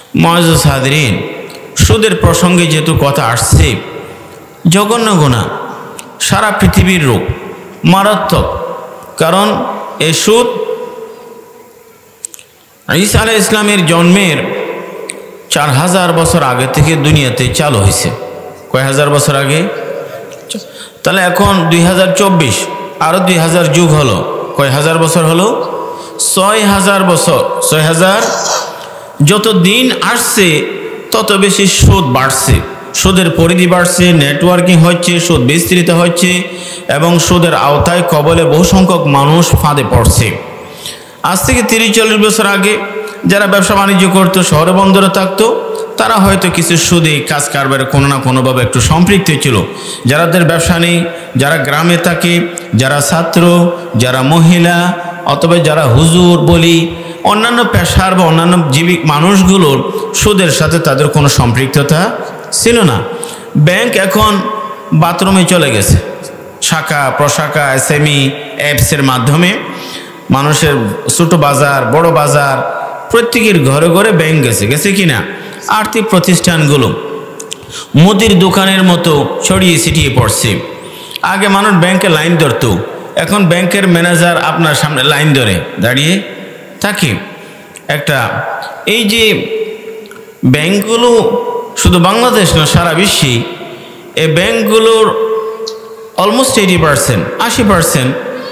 মুআজ্জাজ হাদিরিন, সুদের প্রসঙ্গে যেহেতু কথা আসছে, জঘন্য গুনাহ, সারা পৃথিবীর রোগ, মারাত্মক। কারণ এই সুদ ঈসা আলাইহিস ইসলামের জন্মের 4000 বছর আগে থেকে দুনিয়াতে চালু হয়েছে। কয় হাজার বছর আগে? তাহলে এখন 2024, আরও 2000 যুগ হলো, কয় হাজার বছর হলো? 6000 বছর। 6000। যত দিন আসছে তত বেশি সুদ বাড়ছে, সুদের পরিধি বাড়ছে, নেটওয়ার্কিং হচ্ছে, সুদ বিস্তৃত হচ্ছে এবং সুদের আওতায় কবলে বহু সংখ্যক মানুষ ফাঁদে পড়ছে। আজ থেকে 30-40 বছর আগে যারা ব্যবসা বাণিজ্য করতো, শহরে বন্দরে থাকতো, তারা হয়তো কিছু সুদে কাজ কারবারে কোনো না কোনোভাবে একটু সম্পৃক্ত ছিল। যারাদের ব্যবসা নেই, যারা গ্রামে থাকে, যারা ছাত্র, যারা মহিলা, অথবা যারা হুজুর বলি, অন্যান্য পেশার বা অন্যান্য জীবিক মানুষগুলোর সুদের সাথে তাদের কোনো সম্পৃক্ততা ছিল না। ব্যাংক এখন বাথরুমে চলে গেছে, শাখা প্রশাখা এসএমই অ্যাপসের মাধ্যমে মানুষের ছোট বাজার, বড় বাজার, প্রত্যেকের ঘরে ঘরে ব্যাংক গেছে কিনা। আর্থিক প্রতিষ্ঠানগুলো মুদির দোকানের মতো ছড়িয়ে ছিটিয়ে পড়ছে। আগে মানুষ ব্যাংকে লাইন ধরত, এখন ব্যাংকের ম্যানেজার আপনার সামনে লাইন ধরে দাঁড়িয়ে থাকে। এই যে ব্যাংকগুলো শুধু বাংলাদেশ না, সারা বিশ্বে এই ব্যাংকগুলোর অলমোস্ট 80%, 80%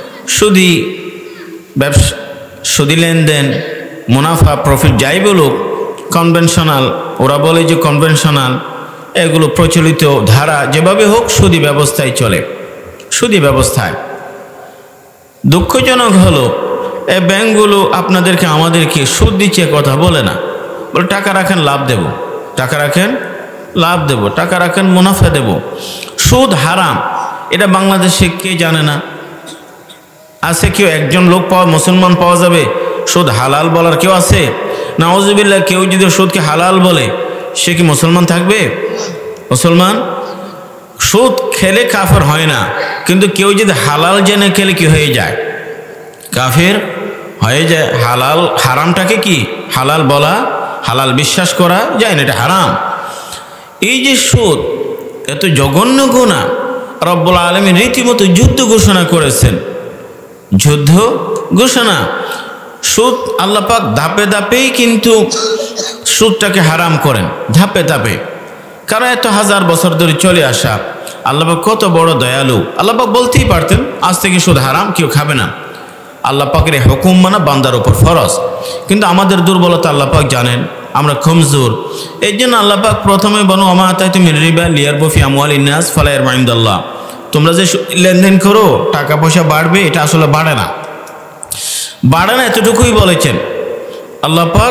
সুদি লেনদেন, মুনাফা, প্রফিট যাই বলুক, কনভেনশনাল, ওরা বলে যে কনভেনশনাল, এগুলো প্রচলিত ধারা যেভাবে হোক সুদি ব্যবস্থায় চলে। সুদি ব্যবস্থায় দুঃখজনক হলো এই ব্যাংকগুলো আপনাদেরকে আমাদেরকে সুদ দিচ্ছে কথা বলে না, বলে টাকা রাখেন লাভ দেব, টাকা রাখেন লাভ দেব, টাকা রাখেন মুনাফা দেব। সুদ হারাম, এটা বাংলাদেশে কে জানে না? আছে কেউ? একজন লোক মুসলমান পাওয়া যাবে সুদ হালাল বলার কেউ আছে? নাউজুবিল্লাহ। কেউ যদি সুদকে হালাল বলে সে কি মুসলমান থাকবে? মুসলমান সুদ খেলে কাফের হয় না, কিন্তু কেউ যদি হালাল জেনে খেলে কি হয়ে যায়? কাফের হয়ে যায়। হালাল হারামটাকে কি হালাল বলা, হালাল বিশ্বাস করা যায় না, এটা হারাম। এই যে সুদ এত জঘন্য গুনাহ, রব্বুল আলামিন রীতিমতো যুদ্ধ ঘোষণা করেছেন। যুদ্ধ ঘোষণা। সুদ আল্লাহ পাক ধাপে ধাপেই কিন্তু সুদটাকে হারাম করেন, ধাপে ধাপে। কারণ এত হাজার বছর ধরে চলে আসা আল্লাহ পাক কত বড় দয়ালু। আল্লাহ পাক বলতেই পারতেন আজ থেকে সুদ হারাম, কেউ খাবে না। আল্লাহ পাকের হুকুম মানা বান্দার উপর ফরজ, কিন্তু আমাদের দুর্বলতা আল্লাহ পাক জানেন, আমরা কমজোর। এই জন্য আল্লাহ পাক প্রথমে বলো আমা আতাইতুম মির রিবা লিয়ারবু ফি আমওয়ালিন নাস ফালা ইয়ারবু ইনদাল্লাহ। তোমরা যে লেনদেন করো টাকা পয়সা বাড়বে, এটা আসলে বাড়ে না, বাড়ে না, এতটুকুই বলেছেন। আল্লাহ পাক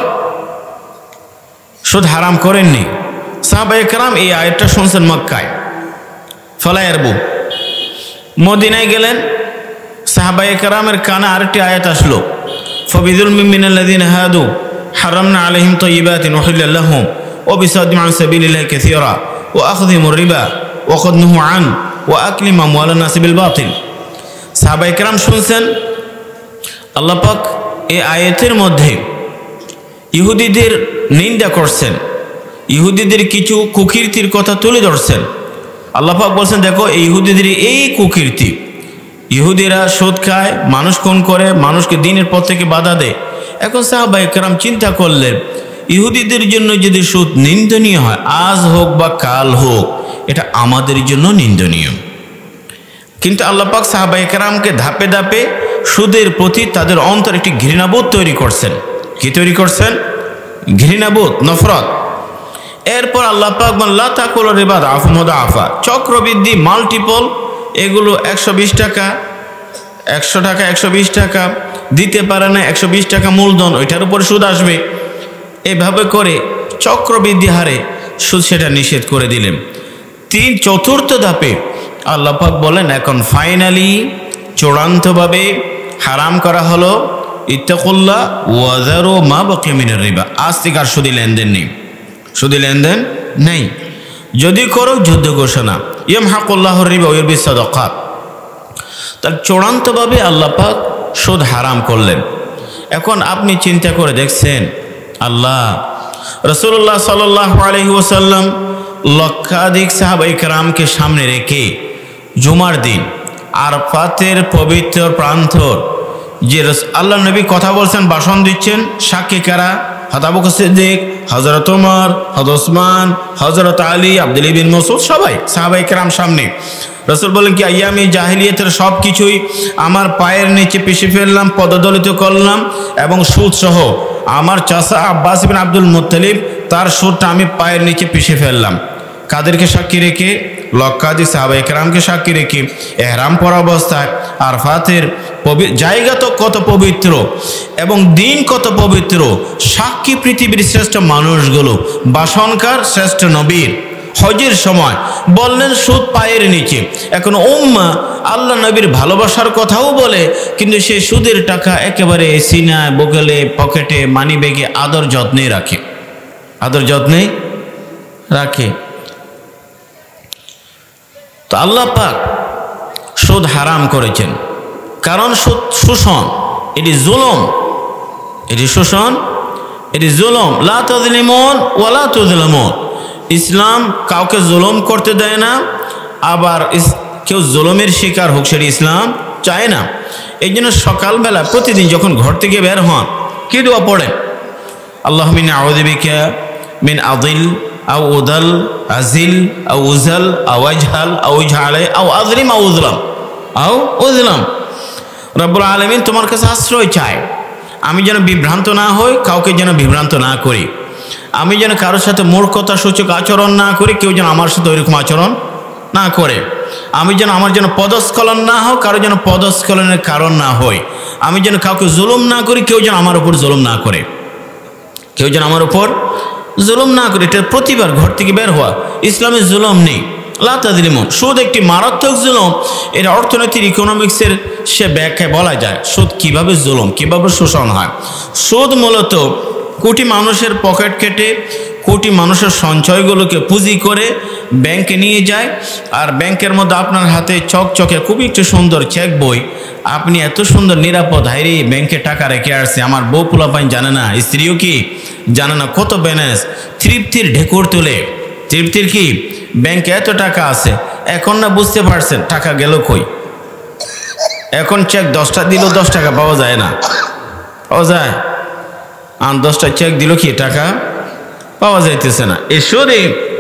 সুদ হারাম করেননি। সাহাবায়ে কেরাম এই আয়াতটা শুনছেন মক্কায়, ফালা ইয়ারবু। মদিনায় গেলেন, সাহাবায়ে কেরামের কানে আরেকটি আয়াত আসলো, ফাবিযুলমিন মিনাল্লাযিনা হাদু হারামনা আলাইহিম তাইয়্যিবাতিন উহিল্লাত লাহুম ওয়া বিসাদ্দিম আন সাবিলিল্লাহি কাসীরা ওয়া আখযিহিমুর রিবা ওয়া ক্বাদ নুহু আন ওয়া আকলিম আমওয়ালান নাস বিল বাতিল। সাহাবায়ে কেরাম শুনছেন আল্লাহ পাক এই আয়াতের মধ্যে ইহুদিদের নিন্দা করছেন, ইহুদিদের কিছু কুকীর্তির কথা তুলে ধরছেন। আল্লাহ পাক বলছেন দেখো এই ইহুদিদের এই কুকীর্তি, ইহুদিরা সুদ খায়, মানুষ খুন করে, মানুষকে দিনের পথ থেকে বাধা দেয়। এখন সাহাবায়ে কেরাম চিন্তা করলেন ইহুদিদের জন্য যদি সুদ নিন্দনীয় হয়, আজ হোক বা কাল হোক, এটা আমাদের জন্য নিন্দনীয়। কিন্তু আল্লাহ পাক সাহাবায়ে কেরামকে ধাপে ধাপে সুদের প্রতি তাদের অন্তর একটি ঘৃণাবোধ তৈরি করছেন। কি তৈরি করছেন? ঘৃণাবোধ, নফরত। এরপর আল্লাহ পাক বলেন লা তাকুলু রিবা আদাফান মুদাআফা, চক্রবৃদ্ধি, মাল্টিপল, এগুলো 120 টাকা, 100 টাকা, 120 টাকা দিতে পারে না, 120 টাকা মূলধন, ওইটার উপরে সুদ আসবে। এভাবে করে চক্রবৃদ্ধি হারে সুদ সেটা নিষেধ করে দিলেন। চতুর্থ ধাপে আল্লাহ পাক বলেন এখন ফাইনালি চূড়ান্তভাবে হারাম করা হলো ইত্তাকুল্লাহ ওয়া যারু মা বাকিয়া মিনার রিবা। আজ থেকে আর সুদি লেনদেন নেই, সুদি লেনদেন নেই। যদি করো যুদ্ধ ঘোষণা, ইয়ামহাকুল্লাহুর রিবা ওয়া ইউরবিস সাদাকাত। তার চূড়ান্তভাবে আল্লাহ পাক সুদ হারাম করলেন। এখন আপনি চিন্তা করে দেখছেন আল্লাহ রাসূলুল্লাহ সাল্লাল্লাহু আলাইহি ওয়াসাল্লাম লক্ষাধিক সাহাবায়ে কেরামকে সামনে রেখে জুমার দিন আরাফাতের পবিত্র প্রান্তর যে আল্লাহ নবী কথা বলছেন, ভাষণ দিচ্ছেন, সাক্ষী কারা? হযরত আবু বকর সিদ্দিক, হযরত ওমর, হযরত ওসমান, হযরত আলী, আব্দুল্লাহ বিন মাসউদ, সবাই সাহাবায়ে কেরাম সামনে। রাসূল বলেন কি আইয়ামে জাহিলিয়াতের সব কিছুই আমার পায়ের নিচে পিষে ফেললাম, পদদলিত করলাম, এবং সুদ সহ আমার চাচা আব্বাস ইবনে আব্দুল মুত্তালিব তার সুদটা আমি পায়ের নিচে পিষে ফেললাম। কাদেরকে সাক্ষী রেখে? লক্ষাধিক সাহাবায়ে কেরামকে সাক্ষী রেখে ইহরাম পরা অবস্থায় আরাফাতের জায়গা তো কত পবিত্র এবং দিন কত পবিত্র, সাক্ষী পৃথিবীর শ্রেষ্ঠ মানুষগুলো, ভাষণকার শ্রেষ্ঠ নবীর। হজের সময় বললেন সুদ পায়ের নিচে। এখন উম্মাহ আল্লাহ নবীর ভালোবাসার কথাও বলে, কিন্তু সেই সুদের টাকা একেবারে সিনায়, বগলে, পকেটে, মানি ব্যাগে আদর যত্নে রাখে, আদর যত্নে রাখে। তো আল্লাহ পাক সুদ হারাম করেছেন, কারণ সুদ শোষণ, এটি জুলুম, এটি শোষণ, এটি জুলুম। লা তাযলিমুন ওয়া লা তুযলামুন। ইসলাম কাউকে জুলুম করতে দেয় না, আবার কেউ জুলুমের শিকার হোক সেটি ইসলাম চায় না। এই জন্য সকালবেলা প্রতিদিন যখন ঘর থেকে বের হন কি দোয়া পড়েন? আল্লাহুম্মা আউযু বিকা মিন আযিল আও উদাল আজিল আও উজাল আও আজহাল আও ইজহালে আও আযলিম আও উযলাম আও উযলাম। রব্বুল আলামিন তোমার কাছে আশ্রয় চাই, আমি যেন বিভ্রান্ত না হই, কাউকে যেন বিভ্রান্ত না করি, আমি যেন কারোর সাথে মূর্খতা সূচক আচরণ না করি, কেউ যেন আমার সাথে ওইরকম আচরণ না করে, আমি যেন আমার যেন পদস্খলন না হোক, কারো যেন পদস্খলনের কারণ না হই, আমি যেন কাউকে জুলুম না করি, কেউ যেন আমার উপর জুলুম না করে, কেউ যেন আমার উপর জুলুম না করে। এটা প্রতিবার ঘর থেকে বের হওয়া। ইসলামে জুলুম নেই। লা তাযলিমুন। সুদ একটি মারাত্মক জুলুম। এটা অর্থনৈতিক ইকোনমিক্সের সে ব্যাখ্যায় বলা যায় সুদ কিভাবে জুলুম, কিভাবে শোষণ হয়। সুদ মূলত কোটি মানুষের পকেট কেটে, কোটি মানুষের সঞ্চয়গুলোকে পুঁজি করে ব্যাংকে নিয়ে যায়, আর ব্যাংকের মধ্যে আপনার হাতে চকচকে খুবই একটু সুন্দর চেক বই, আপনি এত সুন্দর নিরাপদ, হাইরে ব্যাংকে টাকা রেখে আসছে, আমার বউ পোলাপাইন জানে না, স্ত্রীও কি জানে না, কত ব্যালেন্স, তৃপ্তির ঢেকুর তুলে, তৃপ্তির কি ব্যাংকে এত টাকা আছে। এখন না বুঝতে পারছেন টাকা গেল কই? এখন চেক 10টা দিল 10 টাকা পাওয়া যায় না, পাওয়া যায়? আর 10টা চেক দিল কি টাকা পাওয়া যাইতেছে না। এসরে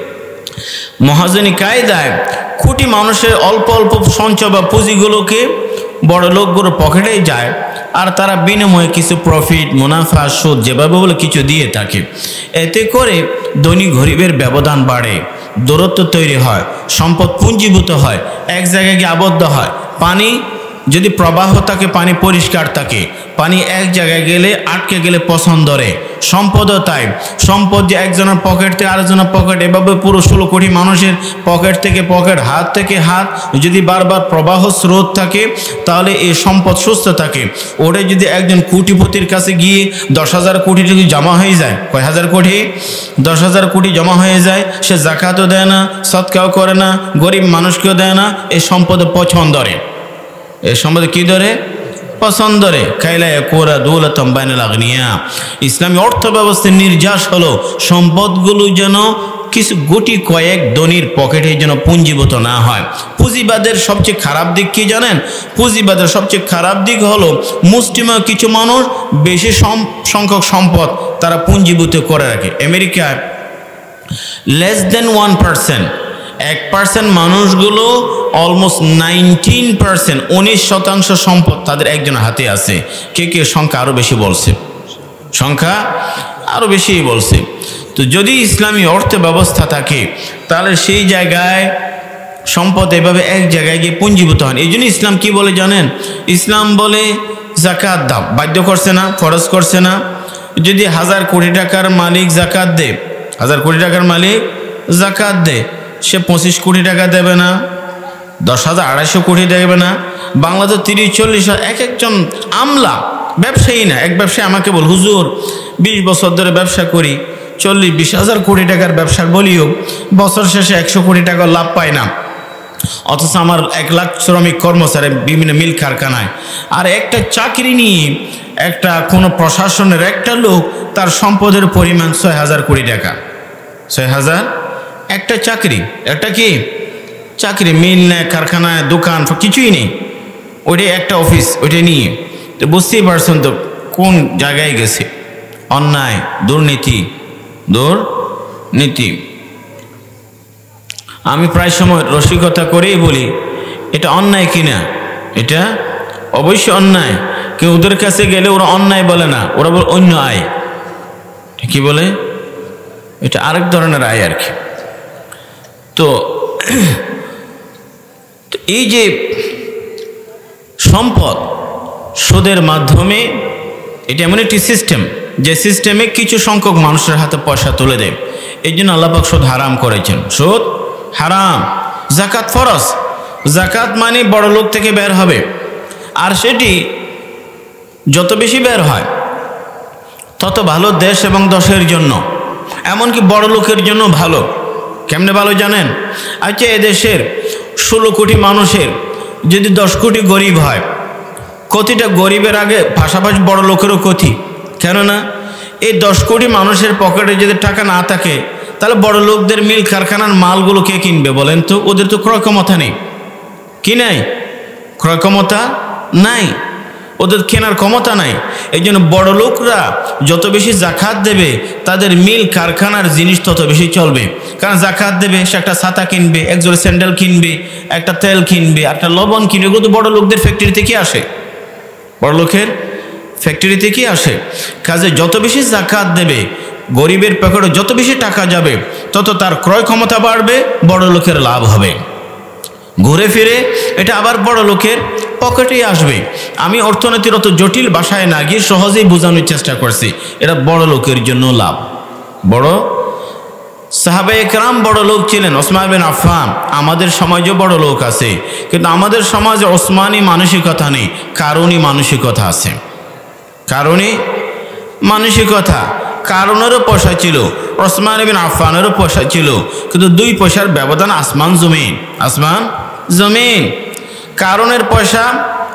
মহাজনী কায়দায় কোটি মানুষের অল্প অল্প সঞ্চয় বা পুঁজিগুলোকে বড় লোকগুলো পকেটেই যায়, আর তারা বিনিময়ে কিছু প্রফিট, মুনাফা, সুদ যেভাবে বলে কিছু দিয়ে থাকে। এতে করে ধনী গরিবের ব্যবধান বাড়ে, দূরত্ব তৈরি হয়, সম্পদ পুঞ্জীভূত হয়, এক জায়গায় গিয়ে আবদ্ধ হয়। পানি যদি প্রবাহ থাকে, পানি পরিষ্কার থাকে, পানি এক জায়গায় গেলে আটকে গেলে পছন্দরে। সম্পদও তাই, সম্পদ যে একজনের পকেট থেকে আরেকজনের পকেট, এভাবে পুরো 16 কোটি মানুষের পকেট থেকে পকেট, হাত থেকে হাত যদি বারবার প্রবাহ স্রোত থাকে, তাহলে এই সম্পদ সুস্থ থাকে। ওটা যদি একজন কোটিপতির কাছে গিয়ে 10,000 কোটি যদি জমা হয়ে যায়, কয় হাজার কোটি, 10,000 কোটি জমা হয়ে যায়, সে জাকাতও দেয় না, সদকাও করে না, গরিব মানুষকেও দেয় না, এই সম্পদে পছন্দরে, এই সম্পদে কি ধরে পছন্দরে। খাইলায় কোরা দৌলতম বাইনাল আগনিয়া। ইসলামী অর্থ ব্যবস্থার নির্যাস হলো সম্পদগুলো যেন কিছু গুটি কয়েক ধনীর পকেটে যেন পুঞ্জীভূত না হয়। পুঁজিবাদের সবচেয়ে খারাপ দিক কি জানেন? পুঁজিবাদের সবচেয়ে খারাপ দিক হলো মুষ্টিমেয় কিছু মানুষ বেশি সংখ্যক সম্পদ তারা পুঞ্জীভূত করে রাখে। আমেরিকায় লেস দেন 1%, 1% মানুষগুলো অলমোস্ট 19%, 19% সম্পদ তাদের একজনের হাতে আছে। কে কে সংখ্যা আরও বেশি বলছে, সংখ্যা আরও বেশি বলছে। তো যদি ইসলামী অর্থ ব্যবস্থা থাকে, তাহলে সেই জায়গায় সম্পদ এভাবে এক জায়গায় গিয়ে পুঞ্জীভূত হয়। এই জন্য ইসলাম কি বলে জানেন? ইসলাম বলে জাকাত দাও, বাধ্য করছে না, ফরজ করছে না। যদি 1000 কোটি টাকার মালিক জাকাত দে, 1000 কোটি টাকার মালিক জাকাত দে, সে 25 কোটি টাকা দেবে না, 10,200 কোটি দেবে না। বাংলাদেশ 30-40 এক একজন আমলা, ব্যবসায়ী না, এক ব্যবসায়ী আমাকে বল, হুজুর 20 বছর ধরে ব্যবসা করি, 40-20 হাজার কোটি টাকার ব্যবসা বলিও বছর শেষে 100 কোটি টাকা লাভ পায় না। অথচ আমার 1 লাখ শ্রমিক কর্মচারী বিভিন্ন মিল কারখানায়, আর একটা চাকরি নিয়ে একটা কোনো প্রশাসনের একটা লোক তার সম্পদের পরিমাণ 6,000 কোটি টাকা। 6,000 একটা চাকরি, একটা কি চাকরি, মিল নেই, কারখানায়, দোকান, কিছুই নেই, ওইটাই একটা অফিস, ওইটাই নিয়ে। তো বুঝতেই পারছেন তো কোন জায়গায় গেছে। অন্যায়, দুর্নীতি। আমি প্রায় সময় রসিকতা করেই বলি, এটা অন্যায় কিনা, এটা অবশ্যই অন্যায়, কিন্তু ওদের কাছে গেলে ওরা অন্যায় বলে না, ওরা বলে অন্য আয়। কি বলে? এটা আরেক ধরনের আয় আর কি। তো এই যে সম্পদ সুদের মাধ্যমে, এটা এমন একটি সিস্টেম যে সিস্টেমে কিছু সংখ্যক মানুষের হাতে পয়সা তুলে দেয়। এই জন্য আল্লাহ পাক সুদ হারাম করেছেন। সুদ হারাম। যাকাত ফরজ। যাকাত মানে বড় লোক থেকে বের হবে, আর সেটি যত বেশি বের হয় তত ভালো দেশ এবং দশের জন্য, এমনকি বড় লোকের জন্য ভালো। কেমনে ভালো জানেন? আচ্ছা, এদেশের 16 কোটি মানুষের যদি 10 কোটি গরিব হয়, ক্ষতিটা গরিবের আগে পাশাপাশি বড় লোকেরও ক্ষতি। কেননা এই 10 কোটি মানুষের পকেটে যদি টাকা না থাকে, তাহলে বড় লোকদের মিল কারখানার মালগুলো কে কিনবে বলেন তো? ওদের তো ক্রয় ক্ষমতা নেই। কি নাই? ক্রয় ক্ষমতা নাই, ওদের কেনার ক্ষমতা নাই। এই জন্য বড় লোকরা যত বেশি জাকাত দেবে, তাদের মিল কারখানার জিনিস তত বেশি চলবে। কারণ জাকাত দেবে, সে একটা ছাতা কিনবে, এক জোড়া স্যান্ডেল কিনবে, একটা তেল কিনবে, একটা লবণ কিনবে। এগুলো তো বড় লোকদের ফ্যাক্টরি থেকে আসে, বড় লোকের ফ্যাক্টরি থেকে আসে। কাজে যত বেশি জাকাত দেবে, গরিবের পকেটে যত বেশি টাকা যাবে, তত তার ক্রয় ক্ষমতা বাড়বে, বড় লোকের লাভ হবে। ঘুরে ফিরে এটা আবার বড় লোকের পকেটেই আসবে। আমি অর্থনীতির অত জটিল ভাষায় না গিয়ে সহজেই বোঝানোর চেষ্টা করছি, এটা বড় লোকের জন্য লাভ। বড় সাহাবায়ে কেরাম বড় লোক ছিলেন। ওসমান বিন আফফান, আমাদের সমাজে বড় লোক আছে, কিন্তু আমাদের সমাজে ওসমানী মানসিকতা নেই, কারণী মানসিকতা আছে। কারণী মানসিকতা, কারণেরও পয়সা ছিল, ওসমান বিন আফফানেরও পয়সা ছিল, কিন্তু 2 পয়সার ব্যবধান আসমান জমিন, আসমান জমিন। কারণের পয়সা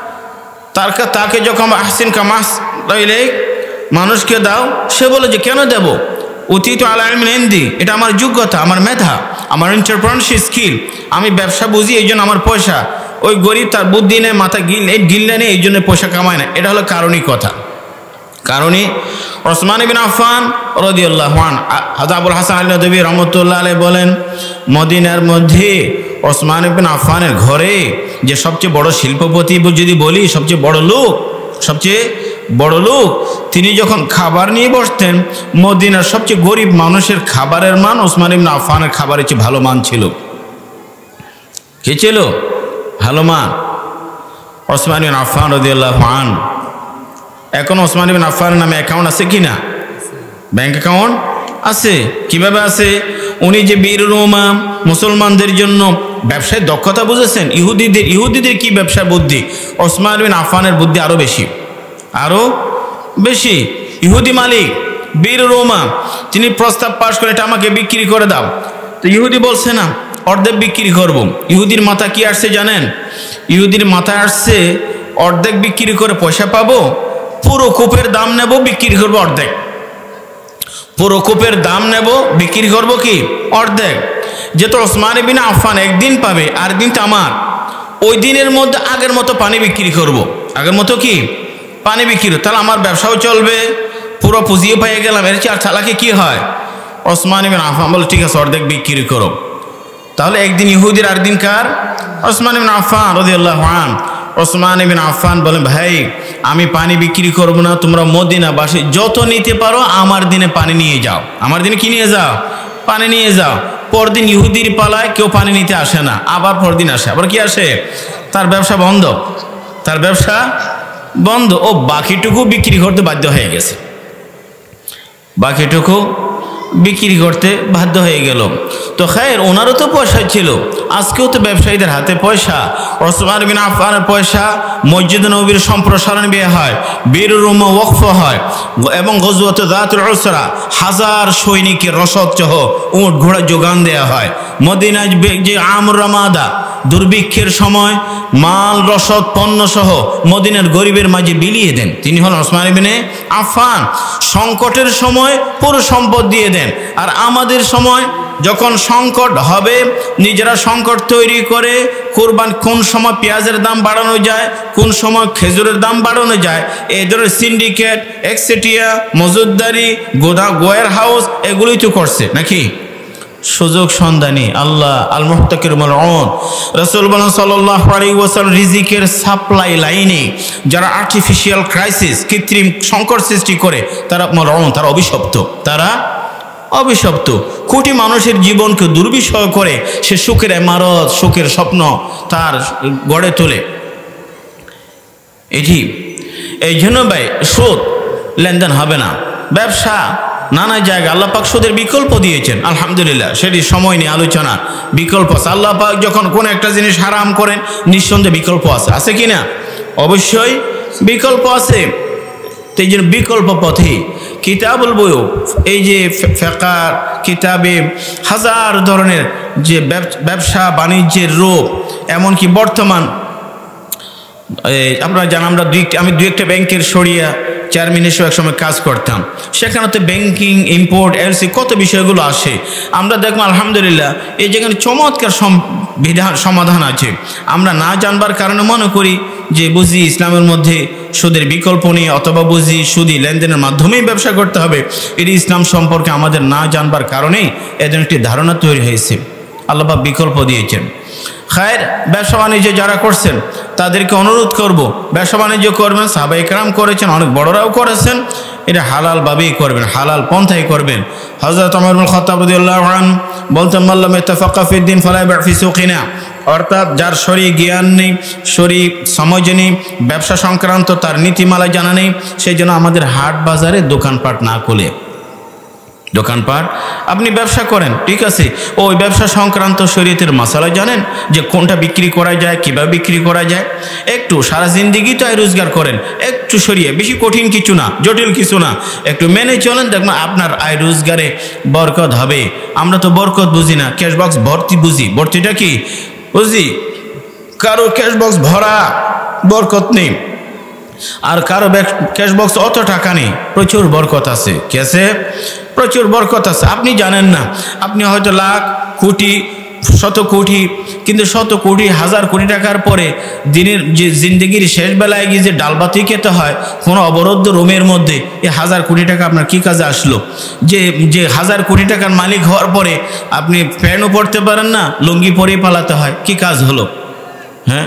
তাকে যখন আহসিন কামাস তাইলে মানুষকে দাও, সে বলে যে কেন দেব, অতীত আলা ইলমিন ইনদি, এটা আমার যোগ্যতা, আমার মেধা, আমার এন্টারপ্রেনারশিপ স্কিল, আমি ব্যবসা বুঝি, এই জন্য আমার পয়সা। ওই গরিব তার বুদ্ধি নেই, মাথা গিললে নেই, এই জন্য পয়সা কামায় না। এটা হলো কারণী কথা। কারণে ওসমান বিন আফফান রাদিয়াল্লাহু আনহু, হযরত আবুল হাসান আলী নদভী রাহমাতুল্লাহ আলাইহি বলেন, মদিনার মধ্যে ওসমান বিন আফফানের ঘরে যে সবচেয়ে বড় শিল্পপতি যদি বলি, সবচেয়ে বড় লোক, তিনি যখন খাবার নিয়ে বসতেন, মদিনার সবচেয়ে গরিব মানুষের খাবারের মান ওসমান বিন আফফানের খাবারের চেয়ে ভালো মান ছিল। কি ছিল? ভালো মান। ওসমান বিন আফফান রাদিয়াল্লাহু আনহু, এখন ওসমান বিন আফফানের নামে অ্যাকাউন্ট আছে কি না? ব্যাংক অ্যাকাউন্ট আছে। কিভাবে আছে? উনি যে বীর রোমা মুসলমানদের জন্য ব্যবসায় দক্ষতা বুঝেছেন। ইহুদিদের কি ব্যবসার বুদ্ধি, ওসমান বিন আফফানের বুদ্ধি আরো বেশি। ইহুদি মালিক বীর রোমা, তিনি প্রস্তাব পাশ করে এটা আমাকে বিক্রি করে দাও। তো ইহুদি বলছে না, অর্ধেক বিক্রি করব। ইহুদির মাথা কি আসছে জানেন? ইহুদির মাথায় আসছে অর্ধেক বিক্রি করে পয়সা পাবো, পুরো কূপের দাম নেব, বিক্রি করবো অর্ধেক। পুরো কূপের দাম নেব, বিক্রি করবো কি অর্ধেক। যেহেতু ওসমান বিন আফফান একদিন পাবে, আর দিনটা আমার, ওই দিনের মধ্যে আগের মতো পানি বিক্রি করব। আগের মতো কি পানি বিক্রি, তাহলে আমার ব্যবসাও চলবে, পুরো পুঁজিও পেয়ে গেলাম। এর চেয়ে আর চালাকি কি হয়? ওসমান বিন আফফান বলে ঠিক আছে, অর্ধেক বিক্রি করো। তাহলে একদিন ইহুদির, আর দিন কার? ওসমান বিন আফফান রাদিয়াল্লাহু আনহু। ওসমান বিন আফফান বলেন, ভাই আমি পানি বিক্রি করব না, তোমরা মদিনাবাসী যত নিতে পারো আমার দিনে পানি নিয়ে যাও। আমার দিনে কি নিয়ে যাও? পানি নিয়ে যাও। পরদিন ইহুদির পালায় কেউ পানি নিতে আসে না, আবার পরদিন আসে। আবার কি আসে? তার ব্যবসা বন্ধ, ও বাকিটুকু বিক্রি করতে বাধ্য হয়ে গেছে, বাকিটুকু বিক্রি করতে বাধ্য হয়ে গেল। তো খায়ের, ওনারও তো পয়সা ছিল, আজকেও তো ব্যবসায়ীদের হাতে পয়সা। ওসমান বিন আফফানের পয়সা মসজিদ নববীর সম্প্রসারণ বিয়ে হয়, বীর রুম ওয়াকফ হয়, এবং গজওয়াত যাতুল উসরা 1000 সৈনিকের রসদ সহ উট ঘোড়া যোগান দেওয়া হয়। মদিনায় যে আমর রামাদা দুর্ভিক্ষের সময় মাল রসদ পণ্য সহ মদিনার গরিবের মাঝে বিলিয়ে দেন। তিনি হলেন ওসমান ইবনে আফফান। সংকটের সময় পুরো সম্পদ দিয়ে দেন। আর আমাদের সময় যখন সংকট হবে নিজেরা সংকট তৈরি করে কোরবান, কোন সময় পেঁয়াজের দাম বাড়ানো যায়, কোন সময় খেজুরের দাম বাড়ানো যায়, এই ধরনের সিন্ডিকেট, এক্সেটিয়া, মজুদদারি, গোয়ার হাউস এগুলোই তো করছে নাকি? সুযোগ সন্ধানী আল্লাহ আল মুহতাকির মালউন। রাসূল সাল্লাল্লাহু আলাইহি ওয়াসাল্লাম রিজিকের সাপ্লাই লাইনে যারা আর্টিফিশিয়াল ক্রাইসিস, কৃত্রিম সংকট সৃষ্টি করে তারা মালউন, তারা অভিশপ্ত, তারা অভিশপ্ত। কোটি মানুষের জীবনকে দুর্বিষহ করে সে সুখের ইমারত, সুখের স্বপ্ন তার গড়ে তোলে। এটি এই জন্য ভাই সুদ লেনদেন হবে না। ব্যবসা নানা জায়গায় আল্লাহ পাক সুদের বিকল্প দিয়েছেন, আলহামদুলিল্লাহ। সেটি সময় নিয়ে আলোচনা বিকল্প আছে। আল্লাহ পাক যখন কোন একটা জিনিস হারাম করেন নিঃসন্দেহে বিকল্প আছে, আছে কি না? অবশ্যই বিকল্প আছে। তো এই জন্য বিকল্প পথে কিতাবুল বুয়ু, এই যে ফিকহ কিতাবে হাজার ধরনের যে ব্যবসা বাণিজ্যের রূপ, এমনকি বর্তমান আপনারা জানেন আমি দু একটা ব্যাংকের সরিয়া চেয়ারম্যান হিসেবে একসময় কাজ করতাম। সেখানে তো ব্যাংকিং, ইম্পোর্ট, এলসি কত বিষয়গুলো আসে। আমরা দেখবো আলহামদুলিল্লাহ এই যেখানে চমৎকার সমাধান আছে। আমরা না জানবার কারণে মনে করি যে বুঝি ইসলামের মধ্যে সুদের বিকল্প নেই, অথবা বুঝি সুদি লেনদেনের মাধ্যমেই ব্যবসা করতে হবে। এটি ইসলাম সম্পর্কে আমাদের না জানবার কারণেই এদের একটি ধারণা তৈরি হয়েছে। আল্লাহ পাক বিকল্প দিয়েছেন। খায়ের ব্যবসা বাণিজ্য যারা করছেন তাদেরকে অনুরোধ করব, ব্যবসা বাণিজ্য করবেন, সাহাবায়ে কেরাম করেছেন, অনেক বড়রাও করেছেন, এটা হালালভাবেই করবেন, হালাল পন্থাই করবেন। হযরত ওমর ইবনে খাত্তাব রাদিয়াল্লাহু আনহু বলতেন, মান লাম ইয়াতাফাক্কাহ ফিদ-দীন ফালা ইয়াবি' ফি সুকিনা, অর্থাৎ যার শরীর জ্ঞান নেই, শরীর সমঝ নেই, ব্যবসা সংক্রান্ত তার নীতিমালা জানা নেই, সেই জন্য আমাদের হাট বাজারে দোকানপাট না খুলে। দোকানপাট আপনি ব্যবসা করেন, ঠিক আছে, ওই ব্যবসা সংক্রান্ত শরীয়তের মাসালা জানেন যে কোনটা বিক্রি করা যায়, কীভাবে বিক্রি করা যায়। একটু সারা জিন্দিগি তো আয় রোজগার করেন, একটু সরিয়ে, বেশি কঠিন কিছু না, জটিল কিছু না, একটু মেনে চলেন, দেখবেন আপনার আয় রোজগারে বরকত হবে। আমরা তো বরকত বুঝি না, ক্যাশ বক্স ভর্তি বুঝি। ভর্তিটা কি বুঝি? কারো ক্যাশ বক্স ভরা, বরকত নেই, আর কারো ক্যাশ বক্স অত টাকা নেই, প্রচুর বরকত আছে। কি আছে? প্রচুর বরকত আছে। আপনি জানেন না, আপনি হয়তো লাখ, কোটি, শত কোটি, কিন্তু শত কোটি, হাজার কোটি টাকার পরে দিনের যে জিন্দগির শেষ বেলায় গিয়ে যে ডালবাতি খেতে হয় কোনো অবরুদ্ধ রুমের মধ্যে, এই হাজার কোটি টাকা আপনার কি কাজে আসলো? যে হাজার কোটি টাকার মালিক হওয়ার পরে আপনি প্যান্টও পরতে পারেন না, লুঙ্গি পরে পালাতে হয়, কি কাজ হলো? হ্যাঁ,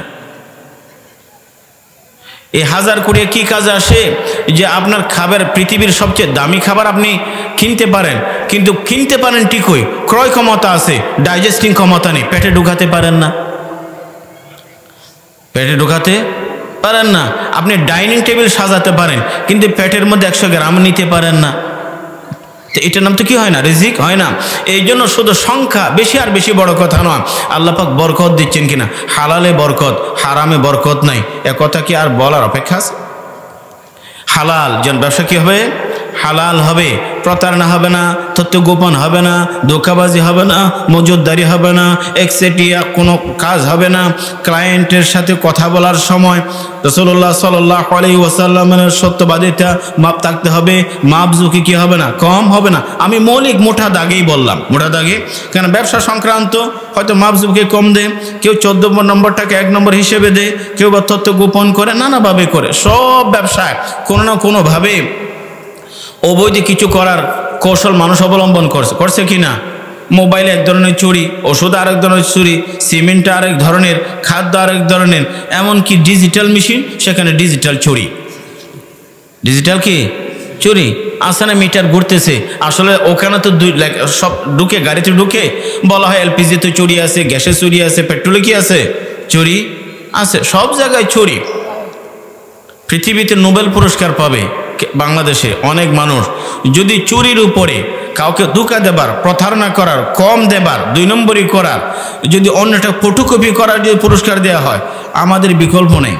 এই হাজার কোটি কি কাজে আসে? যে আপনার খাবার, পৃথিবীর সবচেয়ে দামি খাবার আপনি কিনতে পারেন, কিন্তু কিনতে পারেন ঠিকই, ক্রয় ক্ষমতা আছে, ডাইজেস্টিং ক্ষমতা নেই, পেটে ঢুকাতে পারেন না, পেটে ঢুকাতে পারেন না। আপনি ডাইনিং টেবিল সাজাতে পারেন, কিন্তু পেটের মধ্যে 100 গ্রাম নিতে পারেন না। তো এটার নাম তো কি হয় না? রিজিক হয় না। এই জন্য শুধু সংখ্যা বেশি আর বেশি বড় কথা নয়, আল্লাহ পাক বরকত দিচ্ছেন কিনা। হালালে বরকত, হারামে বরকত নাই, এ কথা কি আর বলার অপেক্ষা আছে? হালাল যেন ব্যবসা কি হবে? হালাল হবে, প্রতারণা হবে না, তথ্য গোপন হবে না, ধোঁকাবাজি হবে না, মজুদদারি হবে না, এক্সেটিয়া কোনো কাজ হবে না। ক্লায়েন্টের সাথে কথা বলার সময় রাসূলুল্লাহ সাল্লাল্লাহু আলাইহি ওয়াসাল্লামের সত্যবাদিতা মাপ থাকতে হবে, মাপঝুঁকি কি হবে না, কম হবে না। আমি মৌলিক মোটা দাগেই বললাম, মোটা দাগে, কেন ব্যবসা সংক্রান্ত হয়তো মাপঝুঁকি কম দেয়, কেউ 14 নম্বরটাকে 1 নম্বর হিসেবে দেয়, কেউ বা তথ্য গোপন করে, নানাভাবে করে। সব ব্যবসায় কোনো না কোনোভাবে অবৈধ কিছু করার কৌশল মানুষ অবলম্বন করছে কি না? মোবাইল এক ধরনের চুরি, ওষুধ আরেক ধরনের চুরি, সিমেন্ট আরেক ধরনের, খাদ্য আরেক ধরনের, এমনকি ডিজিটাল মেশিন, সেখানে ডিজিটাল চুরি। ডিজিটাল কি চুরি? আসলে মিটার ঘুরতেছে, আসলে ওখানে তো সব ঢুকে, গাড়িতে ঢুকে বলা হয় এলপিজিতে চুরি আছে, গ্যাসে চুরি আছে, পেট্রোলে কি আছে, চুরি আছে, সব জায়গায় চুরি। পৃথিবীতে নোবেল পুরস্কার পাবে বাংলাদেশে অনেক মানুষ যদি চুরির উপরে কাউকে ধোঁকা দেবার, প্রতারণা করার, কম দেবার, 2 নম্বরই করার, যদি অন্যটা ফটোকপি করার যদি পুরস্কার দেওয়া হয়, আমাদের বিকল্প নেই।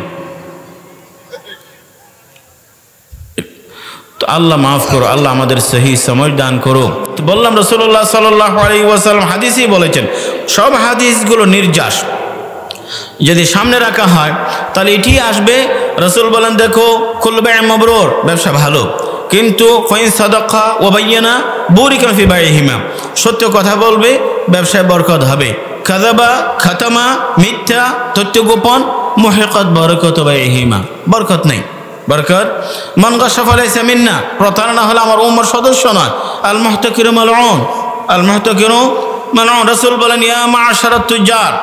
তো আল্লাহ মাফ করো, আল্লাহ আমাদের সহি সময় দান করো। তো বললাম রাসূলুল্লাহ সাল্লাল্লাহু আলাইহি ওয়াসাল্লাম হাদিসেই বলেছেন, সব হাদিসগুলো নির্যাস যদি সামনে রাখা হয় তাহলে এটি আসবে। রাসূল বলেন দেখো কুল্লু বাই'in মাবরুর, ব্যবসা ভালো, কিন্তু ফাইন সাদাকা ওয়া বায়্যানা বুরিকা ফি বাইহিমা, সত্য কথা বলবে ব্যবসায় বরকত হবে। কাযাবা খাতামা, মিথ্যা তথ্য গোপন, মুহিকাত বারাকাতু বাইহিমা, বরকত নেই। বরকত মান গাশা ফালাইসা মিন্না, প্রতারণা হলে আমার উম্মার সদস্য নয়। আল মুহতাকিরু মালউন, আল মুহতাকিরু মালউন। রাসূল বলেন ইয়া মা'আশারাত তুজ্জার,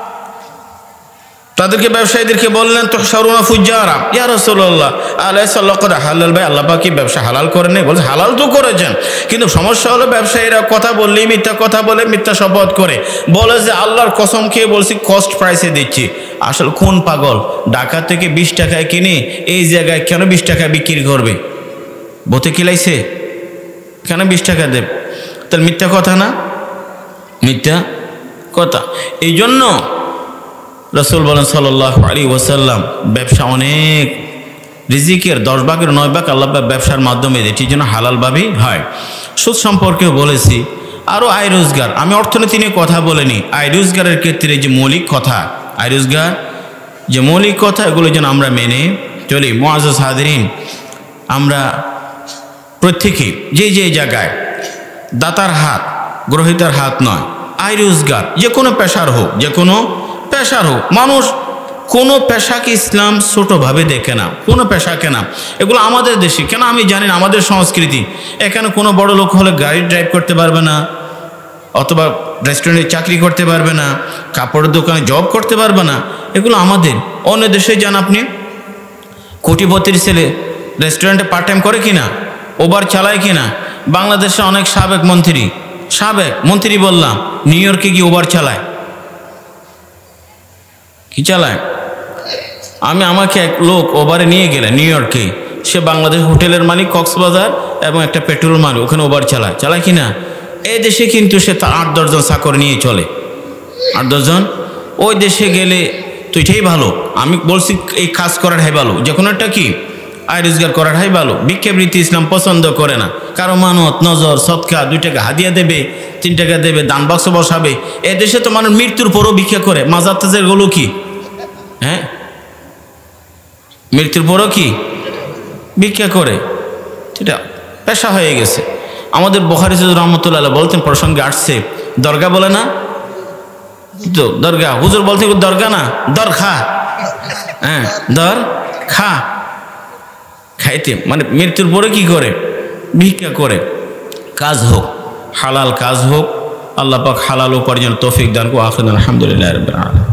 তাদেরকে ব্যবসায়ীদেরকে বললেন তুহশারুনা ফুজ্জারা, ইয়া রাসূলুল্লাহ আলাইসা আল্লাহ কদ হালাল, ভাই আল্লাহ পাক কি ব্যবসা হালাল করেন নাই? বলছে হালাল তো করেছেন, কিন্তু সমস্যা হলো ব্যবসায়ীরা কথা বললেই মিথ্যা কথা বলে, মিথ্যা শপথ করে বলে যে আল্লাহর কসম খেয়ে বলছি কস্ট প্রাইসে দিচ্ছি। আসলে কোন পাগল ঢাকা থেকে 20 টাকায় কিনে এই জায়গায় কেন 20 টাকায় বিক্রি করবে? বতে কিলাইছে কেন 20 টাকা দেব? তাহলে মিথ্যা কথা না? মিথ্যা কথা। এই জন্য রাসূল বলেন সাল্লাল্লাহু আলাইহি ওয়াসাল্লাম ব্যবসা অনেক রিজিকের 10 ভাগের 9 ভাগ আল্লাহ ব্যবসার মাধ্যমে দেয়, এটির জন্য হালালভাবেই হয়। সুদ সম্পর্কেও বলেছি, আরও আয় রোজগার। আমি অর্থনীতি নিয়ে কথা বলিনি, আয় রোজগারের ক্ষেত্রে যে মৌলিক কথা, আয় রোজগার যে মৌলিক কথা, এগুলো যেন আমরা মেনে চলি। মুআজ্জাজ হাজিরিন, আমরা প্রত্যেকে যে যে জায়গায় দাতার হাত গ্রহীতার হাত নয়, আয় রোজগার যে কোনো পেশার হোক, যে কোনো পেশার হোক, মানুষ কোনো পেশাকে ইসলাম ছোটোভাবে দেখে না, কোনো পেশাকে না। এগুলো আমাদের দেশে কেন আমি জানি না, আমাদের সংস্কৃতি। এখানে কোনো বড় লোক হলে গাড়ি ড্রাইভ করতে পারবে না, অথবা রেস্টুরেন্টে চাকরি করতে পারবে না, কাপড়ের দোকানে জব করতে পারবে না। এগুলো আমাদের। অন্য দেশে যান আপনি, কোটিপতির ছেলে রেস্টুরেন্টে পার্ট টাইম করে কিনা, ওভার চালায় কিনা। বাংলাদেশে অনেক সাবেক মন্ত্রী বললাম নিউ ইয়র্কে গিয়ে ওভার চালায়, কি চালায়? আমাকে এক লোক ওভারে নিয়ে গেলেন নিউ ইয়র্কে, সে বাংলাদেশ হোটেলের মালিক, কক্সবাজার, এবং একটা পেট্রোল মালিক, ওখানে ওভার চালায় কি না? এই দেশে কিন্তু সে তার 8-10 জন চাকর নিয়ে চলে, 8-10 জন। ওই দেশে গেলে তো এটাই ভালো, আমি বলছি এই কাজ করাটাই ভালো, যে কোনো একটা কি আয় রোজগার করাটাই ভালো। ভিক্ষাবৃত্তি ইসলাম পছন্দ করে না। কারো মানত নজর সদকা 2 টাকা হাদিয়া দেবে, 3 টাকা দেবে, দান বাক্স বসাবে। এ দেশে তো মানুষ মৃত্যুর পরও ভিক্ষা করে। মাজার তাজের গুলো কি, হ্যাঁ, মৃত্যুর পরও কি ভিক্ষা করে, সেটা পেশা হয়ে গেছে। আমাদের বুখারী রহমতুল্লাহ বলতেন, প্রসঙ্গে আসছে, দরগা বলে না তো, দরগা হুজুর বলতেন দরগা না দরখা, হ্যাঁ দরখা, খাইতে মানে মৃত্যুর পরে কি করে, ভিক্ষা করে। কাজ হোক, হালাল কাজ হোক, আল্লাহ পাক হালাল উপার্জন তৌফিক দান করুন। আখির আলহামদুলিল্লাহ রাব্বিল আলামিন।